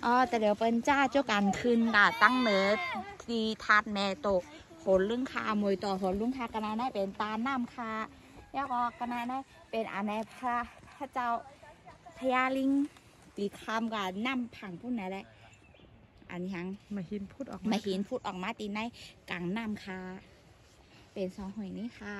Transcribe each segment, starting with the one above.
อ๋อแต่เดี๋ยวเป็นจ้าเจ้าการคืนด่าตั้งเนื้อทีทาดแม่โตโหนลึงคามวยต่อโหนลึงคากระนาได้เป็นตาน้ำคาแล้วก็กระนาได้เป็นอันในพระเจ้าพญาลิงตีคำกับน้ำผังพุ่นไหนแหละอันนี้ฮังมาหินพูดออกมาหินพูดออกมาตีในกลางน้ำคาเป็นสองหอยนี่ค่ะ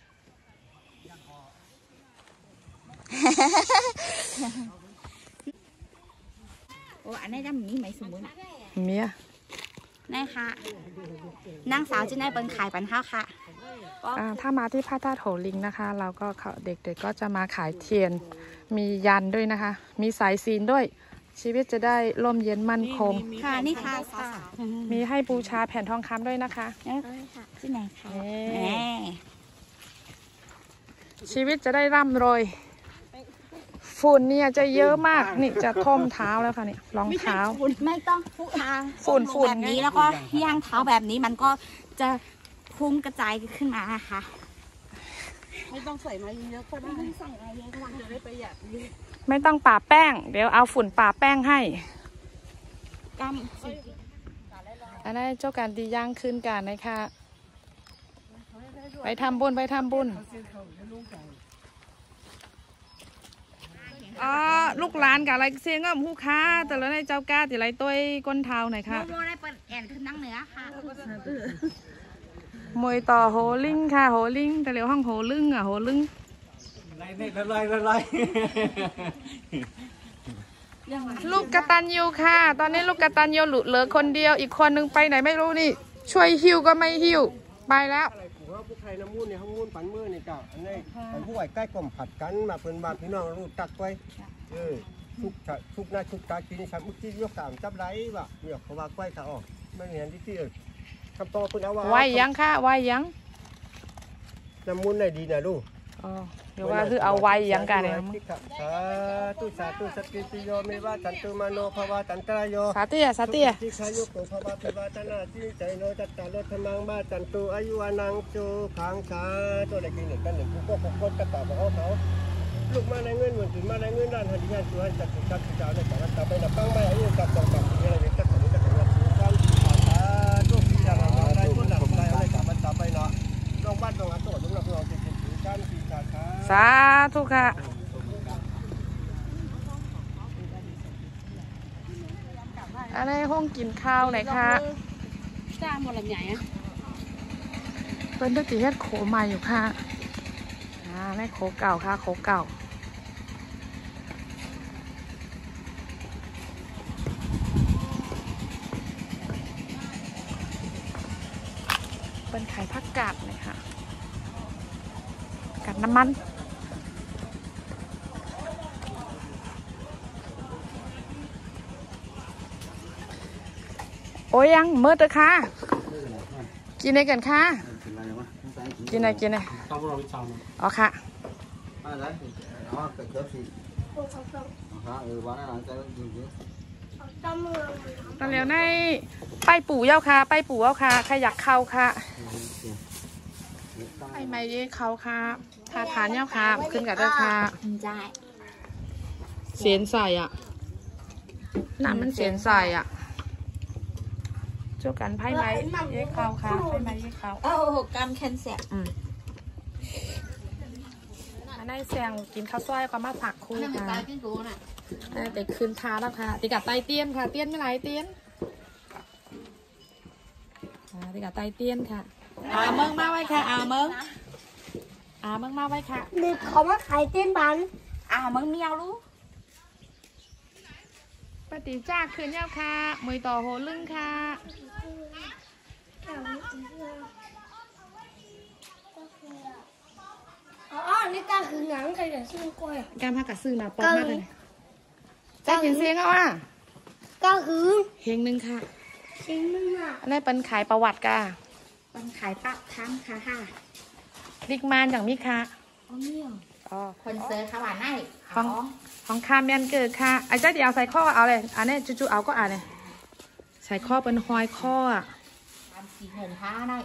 โอ้อันนี้ด้านนี้ไหมสมมุติเมียนี่ค่ะนางสาวจีน่าเป็นขายปันข้าวค่ะถ้ามาที่พระธาตุโหลิงนะคะเราก็เด็กๆก็จะมาขายเทียนมียันด้วยนะคะมีสายศีลด้วยชีวิตจะได้ร่มเย็นมั่นคงค่ะนี่ค่ะมีให้บูชาแผ่นทองคำด้วยนะคะที่ไหนคะชีวิตจะได้ร่ำรวยฝุ่นเนี่ยจะเยอะมากนี่จะท่มเท้าแล้วค่ะนี่รองเท้าไม่ต้องฝุ่นแบบนี้แล้วก็ย่างเท้าแบบนี้มันก็จะพุ่งกระจายขึ้นมานะคะไม่ต้องใส่มาเยอะก็ได้ไม่ใส่มาเยอะก็จะได้ประหยัดไม่ต้องป่าแป้งเดี๋ยวเอาฝุ่นป่าแป้งให้อันนี้เจ้าการดีย่างขึ้นกันนะคะไปทำบุญลูกหลานกับอะไรเสียงก็ผู้ค้าแต่ละในเจ้ากาติไรตัวก้นเท้าหน่อยค่ะโมได้เปิดแอนขึ้นนั่งเหนือค่ะมวยต่อโหลิงค่ะโหลิงแต่เร็วห้องโหลึงโหลึงลูกกตัญญูค่ะตอนนี้ลูกกตัญญูเหลือคนเดียวอีกคนนึงไปไหนไม่รู้นี่ช่วยหิ้วก็ไม่หิ้วไปแล้วผู้ใครน้ำมูนเนี่ยห้องมูนปันมือเนี่ยเจ้าอันนี้อันผู้ไหวใกล้กลมผัดกันมาเป็นบาพี่น้องรูดตักไว้ทุกหน้าทุกตากินฉันมุกที่ยกสามจับไรวะเนี่ยเขาว่าไว้ขาออกไม่เห็นที่คำตอบคุณเอาว่าไว้ยังค่ะไว้ยังน้ำมูนไหนดีนะลูกเดี๋ยวว่าคือเอาไว้ยังกันเนี่ยสาธุสัตติปิโยเมวะจันตุมาโนภวะจันตรายโยสาเตียที่ขายุกโตภวะเทวตนาที่ใจโนจัตตาโลธมังบ้าจันตุอายุวานังโจขังสาตัวอะไรกินหนึ่งกันหนึ่งผู้ก็พกกระต่ายของเขาลูกมาในเงินเหมือนถึงมาในเงินด้านหันที่หันตัวจัดจัดเจ้าในแต่ละแต่ไปนับตั้งไม่อายุจับจับอะไรเนี่ยจัดจัดจัดจัดการสาธุพิจารณาได้ต้นหลักได้อะไรจับมันจับไปเนาะลงบ้านลงอันตัวลงหลักลงติดการปีศาจสาธุค่ะอะไรห้องกินข้าวไหนคะจ้างหมดลำใหญ่อะเป็นตะกี้เฮ็ดโขใหม่อยู่ค่ะไม่โขเก่าค่ะโขเก่าเป็นไข่ผักกาดเลยค่ะกัดน้ำมันโอ้ยยังเมื่อตะค่ะกินอะไรกันค่ะกินอะไรอ๋อค่ะตอนเร็วในไปปู่เย้าค่ะไปปู่เย้าค่ะใครอยากเข้าค่ะไปไม่เข้าค่ะทาทานเย้าค่ะขึ้นกับเจ้าค่ะเสียนใส่อ่ะน้ำมันเสียนใส่อ่ะเจ้ากันไพ่ไม้เย้เข้าค่ะไพ่ไม้เย้เข้ากันแคนเซ็ปอันนี้แซงกินข้าวซอยก็มาผักคู่ค่ะเด็กคืนท้าแล้วค่ะติกับไตเตี้ยนค่ะเตี้ยนไม่ไรเตี้ยนติกับไตเตี้ยนค่ะเมืองมาไว้ค่ะเมืองมาไว้ค่ะเด็กเขามาขายเตี้ยนบันเมืองเมียวรู้ปฏิจ้าคืนเย้าค่ะมวยต่อโหลึงค่ะนี่กาคือหนังใครจะซื้อกล้วยการพากระซื้อมาปอกมากเลยจะเห็นเสียงเอาก็คือเฮงนึงค่ะเฮงนึงอ่ะอันนี้เป็นขายประวัติกะเป็นขายปะทั้งค่ะดิกมานอย่างมิค่ะคนเซอร์ขวานได้ของคาเมียนเกิดค่ะไอ้เจ้าเดี๋ยวใส่ข้อเอาเลยอันนี้จู่ๆเอาก็เลยใส่ข้อเป็นหอยข้อสีเห็นผ้าได้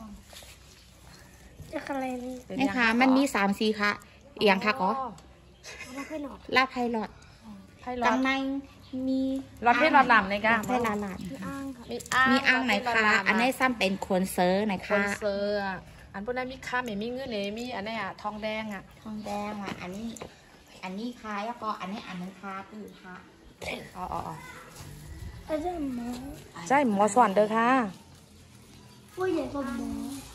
นี่ค่ะมันมี3 สีค่ะเอียงค่ะก็ลาไพลอดกังในมีรถเพชรรถลำเลยค่ะเพชรลาลานมีมีอ่างไหนคะอันนี้ซ้ำเป็นคนเซอร์ไหนคคะนเซอร์อ่ะอันพวกนั้นมีค่าไม่มีเงินเลยมีอันนี้อ่ะทองแดงอ่ะทองแดงอ่ะอันนี้ค่ะแล้วก็อันนี้อันนึงค่ะคือค่ะอ๋ออาจารย์หมอใช่หมอสอนเด้อค่ะผู้ใหญ่กว่าหมอ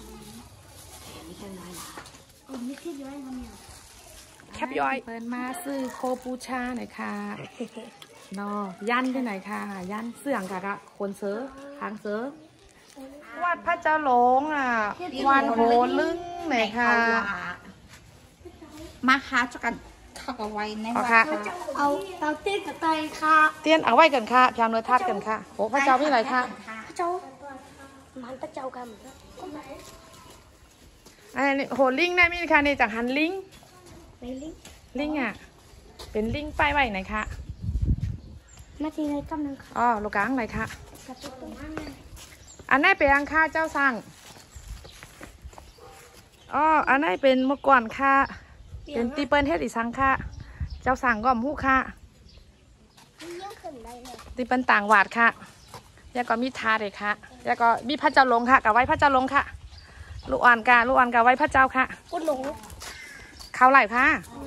ไม่คิดย้อยทำอย่างแคบย่อยเปิดมาซื้อโคปูชาหน่อยค่ะนอยันที่ไหนค่ะยันเสื่องค่ะคนเซอร์ทางเซอร์วัดพระเจ้าหลงอ่ะวันโหลึงหน่อยค่ะมาค่ะจะกันเข้ากับไว้ในเอาวัดค่ะเอาเต้นกับไตค่ะเตียนเอาไว้กันค่ะพยายามเนื้อทัดกันค่ะโอ้พระเจ้าพี่ไหนค่ะพระเจ้ามันพระเจ้ากันอันนี้โหลิงได้มีค่ะนี่จากหันลิงไปลิงลิงอ่ะเป็นลิงป้ายไว้ไหนคะมาทีไรกำลังค่ะอ๋อลูกกลางไหนคะกับตุ๊กตาอันนี้เป็นอังค่าเจ้าสั่งอ๋ออันนี้เป็นเมื่อก่อนค่ะเป็นตีเปิลเทศอีสังค่ะเจ้าสั่งก็มูค่ะเยอะขึ้นได้เลยตีเปิลต่างหวาดค่ะแล้วก็มีทาเลยค่ะแล้วก็มีพระเจ้าหลงค่ะกับไว้พระเจ้าหลงค่ะลูกอ่อนกับไว้พระเจ้าค่ะกูหลงเขาไหลค่ะ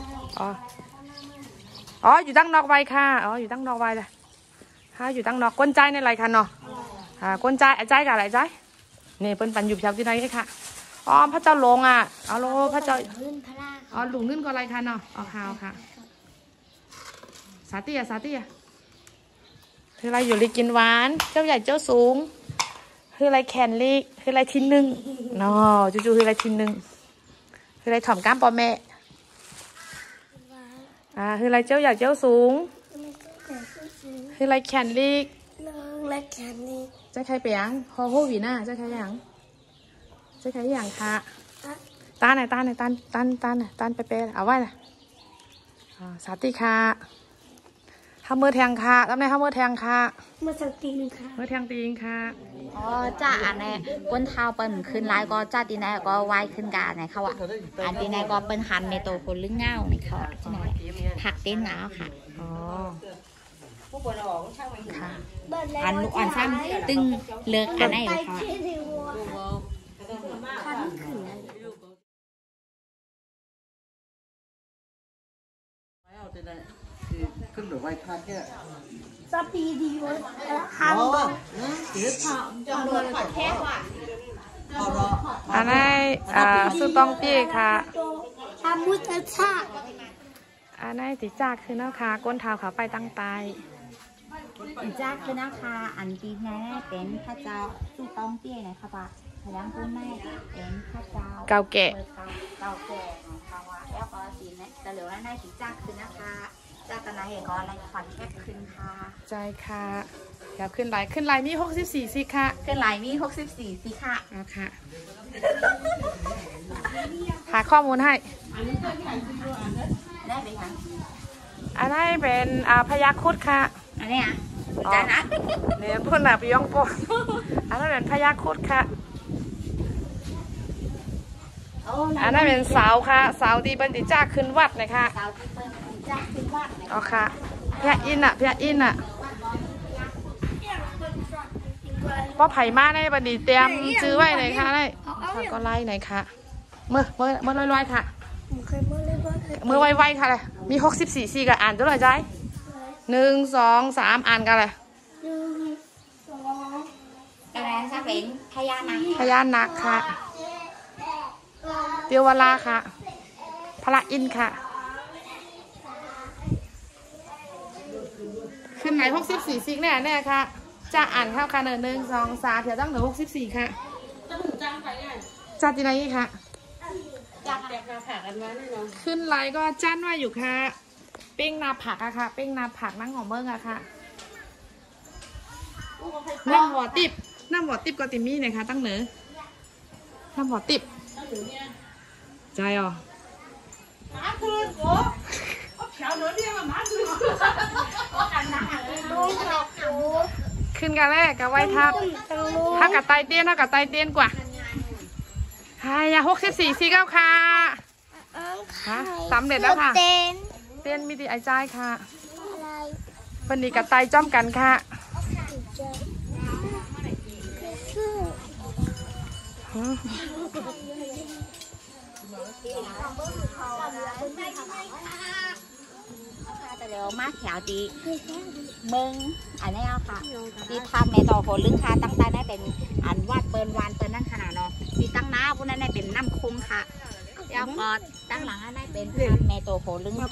อ๋ออยู่ตั้งนอกไว้ค่ะอ๋ออยู่ตั้งนอกไว้เลยค่ะอยู่ตั้งนอกก้นใจในไรค่ะเนาะก้นใจใจกับอะไรใจนี่เป็นปันอยู่แถวที่ไหนค่ะอ๋อพระเจ้าหลงอ่ะเอาโลพระเจ้าขึ้นพระราอ๋อหลุงนึ่งก็อะไรคะเนาะอ๋อข่าวค่ะสาเตียคืออะไรอยู่ลีกินหวานเจ้าใหญ่เจ้าสูงคืออะไรแคนลีคืออะไรทีหนึ่งเนาะจู่ๆคืออะไรทีหนึ่งคืออะไรถ่อมก้ามปอแม่คืออะไรเจ้าใหญ่เจ้าสูงคืออะไรแคนลีน้องและแขนนี้เจ้าใครเปียงคอโฮวีน่าเจ้าใครอย่างเจ้าใครอย่างค่ะตาไหนตาไปเปย์เอาไว้เลยสาธิค่ะข้ามือแทงค่ะตำแหน่งข้ามือแทงค่ะมาสักทีนึงค่ะมือแทงตีงค่ะอ๋อจ้าอันนี้ก้นเท้าเปิ้นขึ้นลายก็จ้าตีแน่ก็ไหวขึ้นกาไหนเขาอ่ะอันตีแน่ก็เปิ้นหันในตัวคนลึงเงาในเขาที่ไหนผักเต้นเงาค่ะอ๋อค่ะอันลูกอ่อนซ้ำตึงเลิกอันไหนอยู่ค่ะคันขึ้นเลยขึ้นหรือไว้ท่าแค่สปีดีวะคันอันนี้สุตองเปี้ยค่ะทำมุตชาอันนี้ติจากคือเนาะค่ะก้นเท้าขาไปตั้งตายจ้าคือนะคะอันตีแน่เป็นพระเจ้าสุต้องเตี้ยนะคะปะพยังก้นแม่เป็นพระเจ้าเก่าแก่ของเขาอ่ะแล้วก็สีนี้แต่เหลือว่าในสีจ้าคือนะคะจ้าตนาเห็นก็อะไรขวัญแคบขึ้นค่ะใจค่ะเดี๋ยวขึ้นไลน์มี64สิค่ะขึ้นไหลมี64สิค่ะเอาค่ะหาข้อมูลให้ได้ไหมคะอันนี้เป็นพยัคฆ์คุดค่ะอันนี้อ่ะจ้านะเนี่ยพุ่นไปย่องปนอันนั้นเป็นพยัคฆ์คุดค่ะ อันนั้นเป็นเสาค่ะเสาดีบันติจ้าขึ้นวัดนะคะสาวที่เปิ้ลจ้าขึ้นวัดเนี่ยเอาค่ะพระอินทร์ว่าไผ่มาในบันดีเตรียมซื้อไว้ไหนคะได้ค่ะก็ไล่ไหนคะเมื่อลอยๆค่ะเคยมาเลยว่ามือไวๆค่ะเลยมี64ซีกับอ่านตัวเลยใจ1 2 3อ่านกันเลยอะไรซะเป็นพญานาคพญานาคค่ะเตียววลาค่ะพระอินทร์ค่ะขึ้นไหน64ซีแน่ค่ะจะอ่านเข้าค่ะ1 2 3เดี๋ยวต้องเหลือ64ค่ะจัดที่ไหนค่ะขึ้นไลน์ก็จ้านว่าอยู่ค่ะปิ้งนาผักอะค่ะปิ้งนาผักนั่งหอมเมืองอะค่ะน้ำหัวติบก็ติมี่เนี่ยค่ะตั้งเหนือน้ำหัวติบใจอ๋อขึ้นกันแรกกับไว้ทับถ้ากับไตเตี้ยนกว่าฮายา6449ค่ะฮะสำเร็จแล้วค่ะเต้นมีดีไอใจค่ะวันนี้กับไตจ้อมกันค่ะแต่เร็วมากแถวดีมึงอันนี้เอาค่ะที่ทานในต่อโหลึงค่ะตั้งแต่ได้เป็นอันวาดเปิ้นวานเปิ้นนั่นขนาดเนาะที่ตั้งน้าพวกนั้นได้เป็นน้ำคงค่ะแล้วก็ตั้งหลังได้เป็นทานในต่อโหลึงค่ะ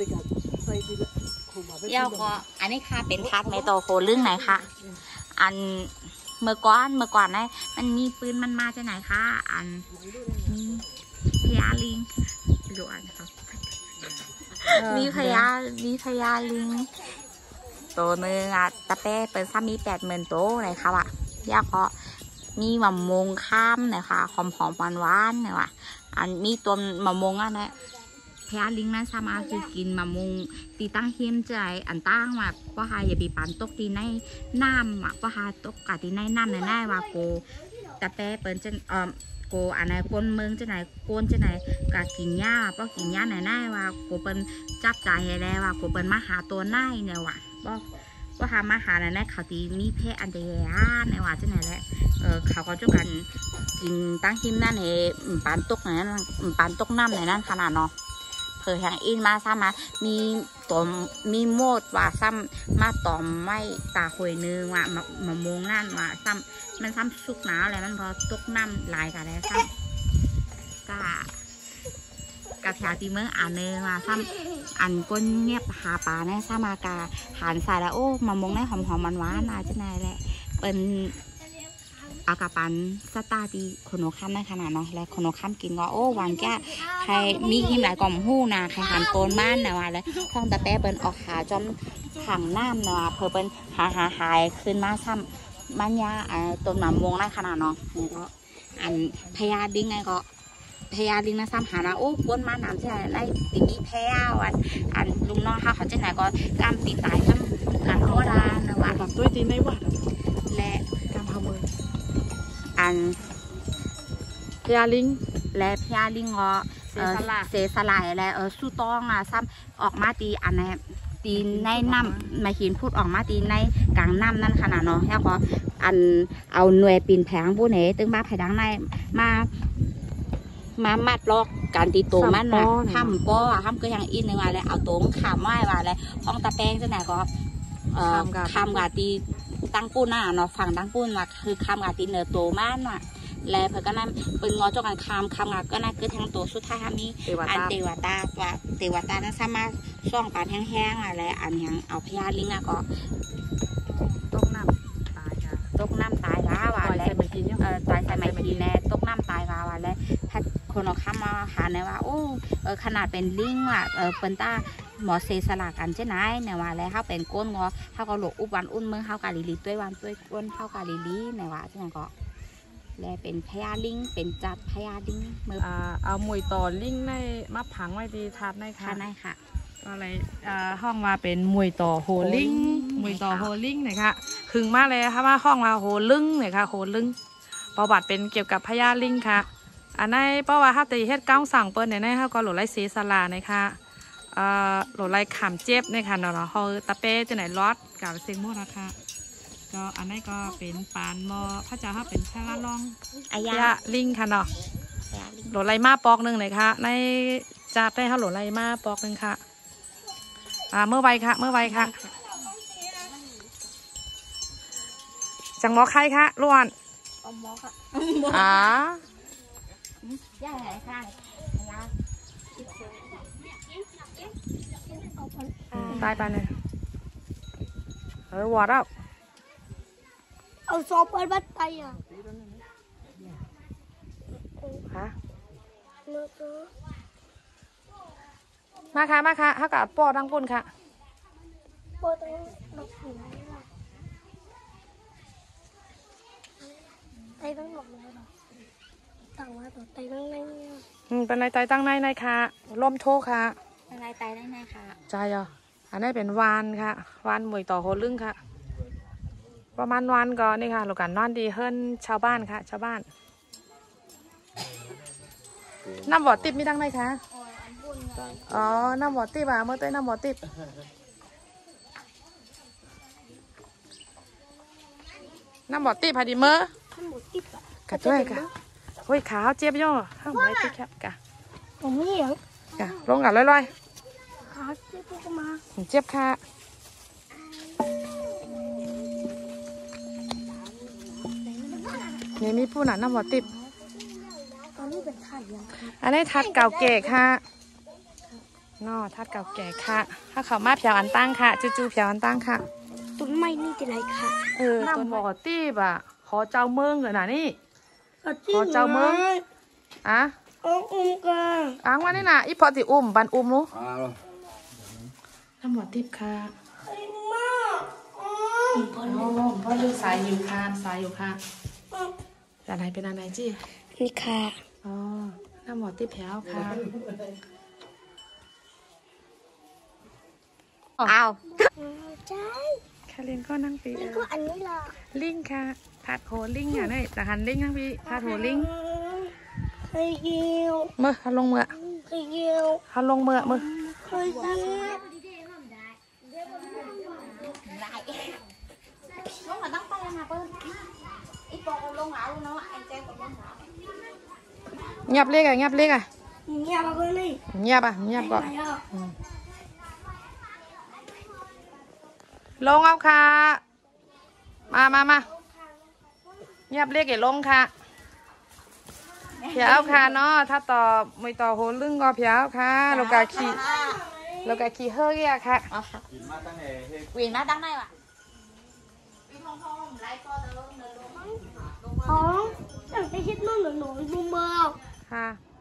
แล้วก็อันนี้ค่ะเป็นทานในต่อโหลึงไหนค่ะอันเมื่อก่อนนะมันมีปืนมันมาจากไหนคะอันมีพญาลิงดูอันค่ะมีพญาลิงตัวหนึ่งอ่ะตะเป้เป็นซ้ำมี80,000ตัวไหนคะวะแล้วก็มีมะม่วงข้ามนะคะหอมหวานเนี่ยว่ะอันมีตัวมะม่วงอ่ะนะพญาลิงนั้นสามารถคือกินมะม่วงตีตั้งเฮียมใจอันตั้งว่าว่าหาอย่าบีปันตกตีในน้ำอ่ะว่าหาตกกะตีในน้ำแน่ๆว่าโกตะเป้เป็นจะโกอันไหนคนเมืองจะไหนโกนจะไหนกะกินหญ้าเพราะกินหญ้าไหนแน่ว่าโกเป็นจับใจแล้วว่าโกเป็นมาหาตัวไหนเนี่ยว่ะว่าหามาหาไหนแน่เขาตีมีแพะอันเดียในว่าจะไหนแหละเขาก็จะกันกินตั้งหิมนั่นเองปานตกไหนนั่นปานตกน้ำไหนนั่นขนาดเนาะเผื่ออย่างอินมาซ้ำมามีโมดว่าซ้ำมาต่อไม่ตาหวยนึงว่ามะม่วงนั่นว่าซ้ำมันซ้ำสุกหนาวอะไรมันพอตกน้ำลายกันแล้วซ้ำกะแถวตีเมืองอ่านเนื้อว่าซ้ำอันก้นเงียบหาปลาเนี่ยซ้ำมากาหันใส่แล้วโอ้มะม่วงได้หอมหวานๆจะไหนแหละเป็นอากาปันสตาร์ดีคนโนข้ามได้ขนาดเนาะและคนโนข้ามกินก็โอ้หวานแก่ใครมีหิมหลายกล่อมหู้นะใครหันโกนม่านนะว่าเลยห้องตะแป๊ะเป็นออกหาจอมถังน้ำนะว่าเพื่อเป็นหายขึ้นมาซ้ำมันยาต้นมะม่วงได้ขนาดเนาะนี่ก็อันพญาดิงไงก็พญาดิงนะซ้ำหานะโอ้ก้นมาน้ำที่ไหนได้ตีมีแพ้อันลุงน้องเขาจะไหนก็กำตีตายซ้ำอันโคดานะว่าแบบด้วยตีในวัดและกำพามืออันพญาลิงและพญาลิงก็เสสลายและสู้ต้องซ้ำออกมาตีอันไหนตีในน้ำมาหินพูดออกมาตีในกลางน้ำนั่นขนาดเนาะแล้วก็อันเอาหน่วยปีนแผงผู้ไหนตึงมาไผ่ดังในมามัดล็อกการตีตัวมันนะห้ามก็ยังอินหนึ่งว่าเลยเอาตัวขามไหวว่าเลยห้องตะแปงจะไหนก็คำกาตีตั้งปูนเนาะฝั่งตั้งปูนว่าคือคำกาตีเนื้อโตมากน่ะแล้วเพื่อก็นั่นเป็นงอจกันคำกาก็นั่นคือทั้งตัวสุดท้ายมีอันเทวตาว่าเทวตานั้นสามารถซ่องปานแห้งๆอะไรอันยังเอาพญาลิงก็ตกน้ำตายค่ะตกน้ำตายว่าแล้วตายใส่ไม้ทีแน่ตกน้ำตายว่าแล้วถ้าคนเอาข้ามมาหาในว่าโอ้ขนาดเป็นลิงว่ะเป็นตาหมอเซสลากันใช่ไหมเนี่ยว่าแล้วเขาเป็นก้นงอเขาก็หลกอุบวันอุ่นเมืองเขากาลิลีด้วยวันด้วยก้นเขากาลิลีเนี่ยว่าใช่ไหมก็แล้วเป็นพญาลิงเป็นจัดพญาลิงมือเอามวยต่อลิงในมาผังไว้ดีทัดในค่ะก็อะไรห้องมาเป็นมวยต่อโหลิงมวยต่อโหลิงเนี่ยค่ะคึงมากเลยค่ะว่าห้องมาโหลึงเนี่ยค่ะโหลึงประวัติเป็นเกี่ยวกับพญาลิงค่ะอันในเพราะว่าถ้าตีเฮ็ดก้าวสั่งเปิ้ลเนี่ยเขาก็หลุดไล่เสสลาเนี่ยค่ะหลุดไล่ขามเจ็บเนี่ยค่ะเนาะเขาตะเป้จะไหนลอดกับเซงโมนะคะก็อันนี้ก็เป็นปานมอพระเจ้าเขาเป็นชาลาลองอายาลิงค่ะเนาะหลุดไล่มาปอกหนึ่งเลยค่ะในจับได้เขาหลุดไล่มาปอกหนึ่งค่ะเมื่อไวค่ะจังหมอใครคะล้วนหมอค่ะย่าไหนค่ะตายไปเลยวอดเอาซอฟต์บัตรไปฮะมาค่ะถ้ากับปอดังปุ่นค่ะปอดังดอกหัวไตตั้งหมดเลยต่างว่าตัวไตตั้งในเป็นในไตตั้งในค่ะล่มโชคค่ะเป็นในไตได้ไงค่ะใจอ่ะอันนี้เป็นวานค่ะวานมวยต่อโหลึงค่ะประมาณวันก่อนนี่ค่ะหลูกกันนอนดีเฮิรนชาวบ้านค่ะชาวบ้านน้ำบ่อติดมีดังไหนคะน้ำบ่อติดเมื่อเต้น้ำบ่อติดน้ำบอดตีพาดีเมอร์ท่านหมดติ๊บอ่ะกะด้วยกะเฮ้ยขาวเจี๊ยบย่อห้ามไรติ๊กแคบกะผมไม่เหลียงกะลงกะลอยขาเจ็บก็มาๆผมเจี๊ยบค่ะนี่มีผู้หนาน้ำบอดติบตอนนี้เป็นท่านยังครับอันนี้ทัดเก่าแก่ค่ะนอทัดเก่าแก่ค่ะถ้าเขามาเพียวอันตั้งค่ะจูเพียวอันตั้งค่ะต้นไม้นี่จะไรค่ะน้ำบอดติบอ่ะขอเจ้าเมืองเหรอน่ะนี่ ขอเจ้าเมืองอะอุ้มกันอ้างว่านี่นะอีพอติอุ้มบันอุ้มรู้น้ำบอดติบค่ะพ่อดูสายอยู่ค่ะสายอยู่ค่ะแต่ไหนเป็นอะไรจี้นี่ค่ะอ๋อน้ำหมอติแผวค่ะเอาใช่แค่เรียนก็นั่งปีนี่ก็อันนี้ล่ะลิงค่ะทัดโหลิงอ่ะนี่แต่หันลิงนั่งปีทัดโหลิงเคยเยี่ยวเมื่อเขาลงเมื่อเคยเยี่ยวเขาลงเมื่อเคยเยี่ยวลงมาตั้งไปแล้วนะเปิ้ลอีปอกลงเอาเนาะไอ้แจ๊กลงเอาเงียบเรียกอ่ะเงียบเรียกอ่ะเยี่ยวเลยนี่เงียบอ่ะเงียบก่อนไปอ่ะลงเอาค่ะมาเงียบเรียกอย่าลงค่ะเพียวค่ะเนาะถ้าต่อไม่ต่อโหลึงก็เพียวค่ะโลกาขี่เฮ้ยอะค่ะวินมาตั้งไหนวะวินห้องไล่ก็เดินลงอ๋ออยากไปคิดนู่นหนูดูเมืองค่ะ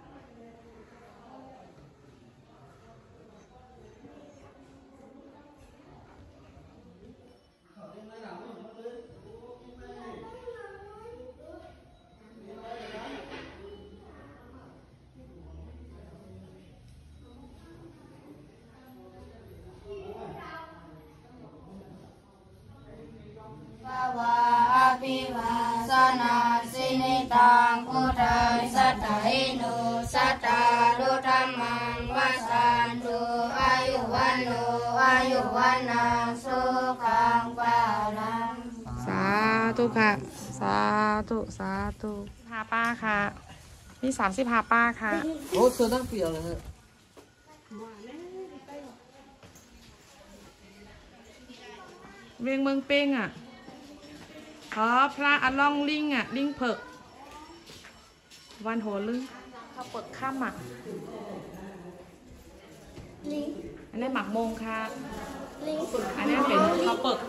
วะอภิวาสนาสินิตังพุทธังสัตถิโนสัตตารุธรรมังวะสันตุอายุวันโนอายุวันนังสุขังปาลังสาธุค่ะ สาธุพาป้าค่ะมี30พาป้าค่ะโอ้เธอตั้งเปลี่ยวเลยฮะเวียงเมืองเป้งอ่ะขอพระอล่องลิงอ่ะลิงเผิกวันโหลึงเขาเปิดค่ำอ่ะลิงอันนี้หมักโมงค่ะลิงอันนี้เป็นข้าวเปิก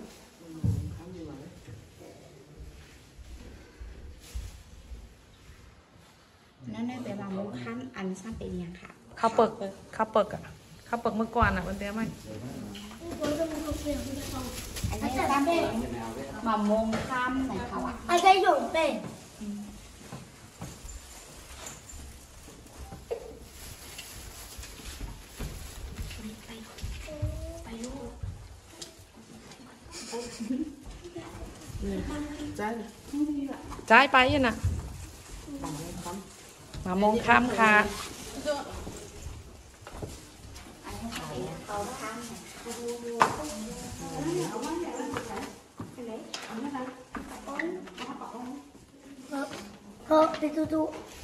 นั่นเป็นว่ามุขั้นอันสั้นเป็นยังค่ะข้าวเปิกอ่ะข้าวเปิกเมื่อก่อนอ่ะวันเดียวไหมอันนี้สั้นเป็นมะม่วงข้ามไหนเขาอ่ะอันนี้หยงเป็นจ่ายไปยังน่ะมามองข้ามค่ะเฮ้ยไปดู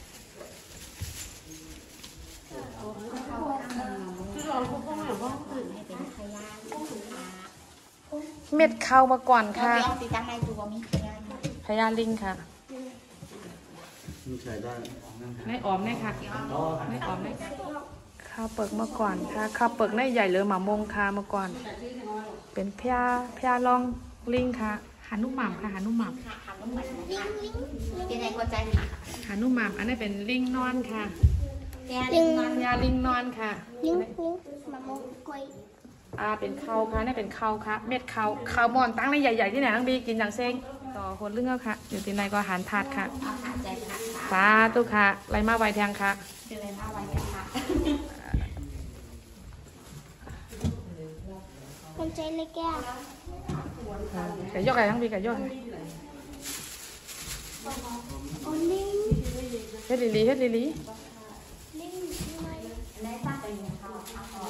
เม็ดข้าวมาก่อนค่ะเอาตีตั้งในตัวมีขยะพญาลิงค่ะมีใช้ได้ในออมในค่ะในออมในข้าวเปิกมาก่อนค่ะข้าวเปิกในใหญ่เลยหมามงค่ะมาก่อน เป็นพญาลองลิงค่ะหานุ่มหม่ำค่ะหานุ่มหม่ค่ะทำน้ำมันค่ะเป็นไงเข้าใจค่ะำหานุ่มหม่ำอันนี้เป็นลิงนอนค่ะลิงนอนพญาลิงนอนค่ะลิงมะม่วงกล้วยเป็นข้าวค่ะนี่เป็นข้าวค่ะ เม็ดข้าวมอนตั้งในใหญ่ๆที่ไหนทั้งบีกินอย่างเซ้งต่อคนเรื่องเอาค่ะ อยู่ที่ไหนก็อาหารถาดค่ะเอาขาใจค่ะสาธุค่ะไรมาไวแทงค่ะเป็นอะไรมาไว้กันค่ะคนใจเลยแก้วไก่ยอกไก่ทั้งบีไก่ยอกโอ้ลิงเฮ็ดลิลีลิงได้ตั้งเป็นยังเขาเอา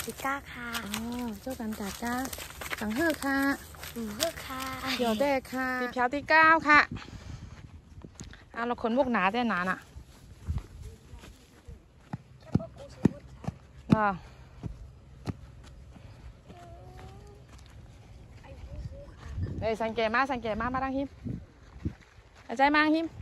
ติก้าค่ะอ๋อเจ้ากันจากจ้าสังเฮือค่ะเพื่อค่ะเขียวแดกค่ะตีแถวที่9ค่ะเราคนพวกหนาแต่หนาน่ะเอ้ยสังเกตมามาดังหิมอาจารย์มาหิม